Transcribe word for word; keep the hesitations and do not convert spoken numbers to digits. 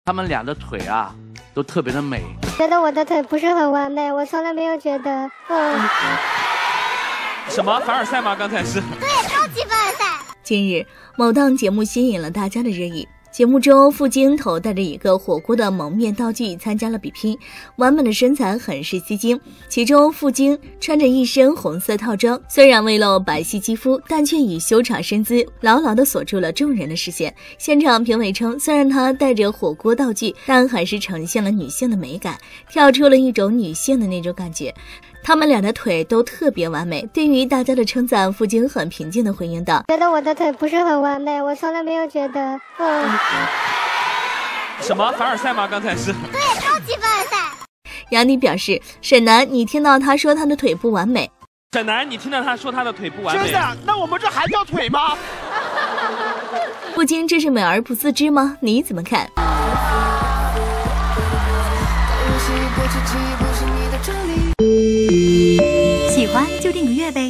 他们俩的腿啊，都特别的美。 觉得我的腿不是很完美，我从来没有觉得。嗯。 什么凡尔赛吗？刚才是。 对，超级凡尔赛。 近日，某档节目吸引了大家的热议。节目中，傅京头戴着一个火锅的蒙面道具参加了比拼，完美的身材很是吸睛。其中，傅京穿着一身红色套装，虽然未露白皙肌肤，但却以修长身姿牢牢地锁住了众人的视线。现场评委称，虽然她戴着火锅道具，但还是呈现了女性的美感，跳出了一种女性的那种感觉。他们俩的腿都特别完美。对于大家的称赞，傅京很平静地回应道：“ 觉得我的腿不是很完美，我从来没有觉得。”嗯。 什么凡尔赛吗？刚才是。 对，超级凡尔赛。 杨迪表示：“沈楠，你听到他说他的腿不完美？ 沈楠，你听到他说他的腿不完美？ 真的？那我们这还叫腿吗？” 傅京这是美而不自知吗？你怎么看？ 喜欢就订个阅呗。